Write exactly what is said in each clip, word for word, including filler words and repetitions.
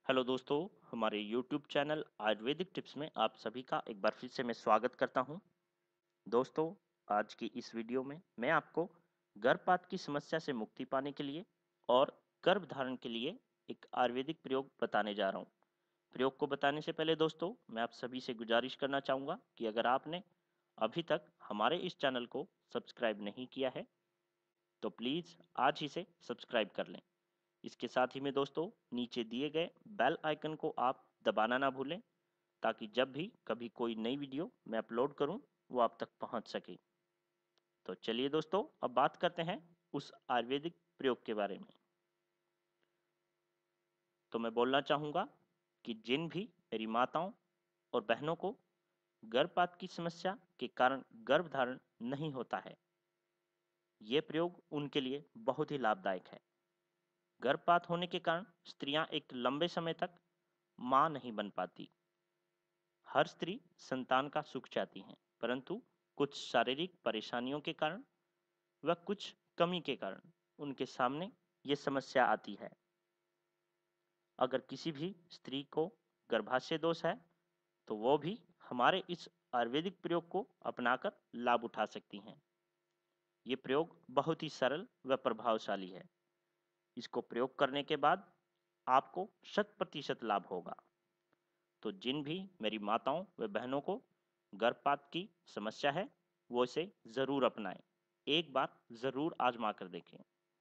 Hello दोस्तों, हमारे YouTube channel Ayurvedic tips में आप सभी का एक बार फिर से मैं स्वागत करता हूं। दोस्तों, आज की इस वीडियो में मैं आपको गर्भपात की समस्या से मुक्ति पाने के लिए और गर्भ धारण के लिए एक आयुर्वेदिक प्रयोग बताने जा रहा हूं। प्रयोग को बताने से पहले दोस्तों, मैं आप सभी से गुजारिश करना चाहूँगा कि अगर आपने अभी तक हमारे इस चैनल को सब्सक्राइब नहीं किया है, तो प्लीज़ आज ही से सब्सक्राइब कर लें। इसके साथ ही में दोस्तों, नीचे दिए गए बेल आइकन को आप दबाना ना भूलें, ताकि जब भी कभी कोई नई वीडियो मैं अपलोड करूं, वो आप तक पहुंच सके। तो चलिए दोस्तों, अब बात करते हैं उस आयुर्वेदिक प्रयोग के बारे में। तो मैं बोलना चाहूँगा कि जिन भी मेरी माताओं और बहनों को गर्भपात की समस्या के कारण गर्भधारण नहीं होता है, ये प्रयोग उनके लिए बहुत ही लाभदायक है। गर्भपात होने के कारण स्त्रियां एक लंबे समय तक मां नहीं बन पाती। हर स्त्री संतान का सुख चाहती हैं, परंतु कुछ शारीरिक परेशानियों के कारण व कुछ कमी के कारण उनके सामने ये समस्या आती है। अगर किसी भी स्त्री को गर्भाशय दोष है, तो वो भी हमारे इस आयुर्वेदिक प्रयोग को अपनाकर लाभ उठा सकती हैं। ये प्रयोग बहुत ही सरल व प्रभावशाली है। इसको प्रयोग करने के बाद आपको शत प्रतिशत लाभ होगा। तो जिन भी मेरी माताओं व बहनों को गर्भपात की समस्या है, वो इसे ज़रूर अपनाएं। एक बार ज़रूर आजमा कर देखें।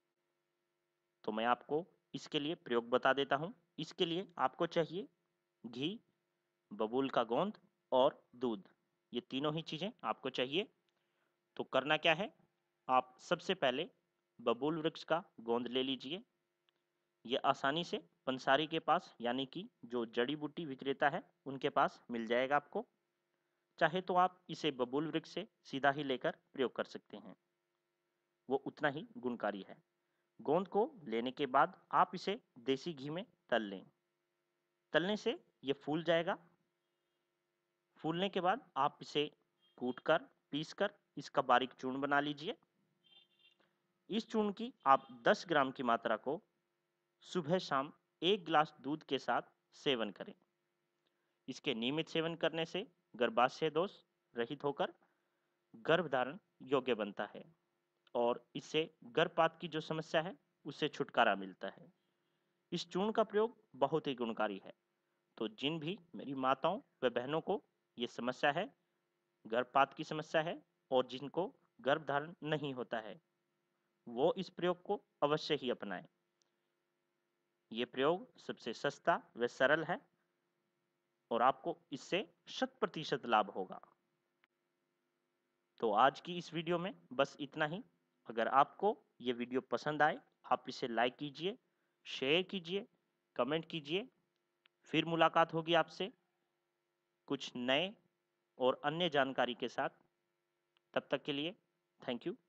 तो मैं आपको इसके लिए प्रयोग बता देता हूँ। इसके लिए आपको चाहिए घी, बबूल का गोंद और दूध। ये तीनों ही चीज़ें आपको चाहिए। तो करना क्या है, आप सबसे पहले बबूल वृक्ष का गोंद ले लीजिए। ये आसानी से पंसारी के पास, यानी कि जो जड़ी बूटी विक्रेता है, उनके पास मिल जाएगा आपको। चाहे तो आप इसे बबूल वृक्ष से सीधा ही लेकर प्रयोग कर सकते हैं, वो उतना ही गुणकारी है। गोंद को लेने के बाद आप इसे देसी घी में तल लें। तलने से ये फूल जाएगा। फूलने के बाद आप इसे कूटकर, पीसकर इसका बारीक चूर्ण बना लीजिए। इस चूर्ण की आप दस ग्राम की मात्रा को सुबह शाम एक गिलास दूध के साथ सेवन करें। इसके नियमित सेवन करने से गर्भाशय दोष रहित होकर गर्भधारण योग्य बनता है और इससे गर्भपात की जो समस्या है, उससे छुटकारा मिलता है। इस चूर्ण का प्रयोग बहुत ही गुणकारी है। तो जिन भी मेरी माताओं व बहनों को ये समस्या है, गर्भपात की समस्या है, और जिनको गर्भधारण नहीं होता है, वो इस प्रयोग को अवश्य ही अपनाएं। ये प्रयोग सबसे सस्ता व सरल है और आपको इससे शत प्रतिशत लाभ होगा। तो आज की इस वीडियो में बस इतना ही। अगर आपको ये वीडियो पसंद आए, आप इसे लाइक कीजिए, शेयर कीजिए, कमेंट कीजिए। फिर मुलाकात होगी आपसे कुछ नए और अन्य जानकारी के साथ। तब तक के लिए थैंक यू।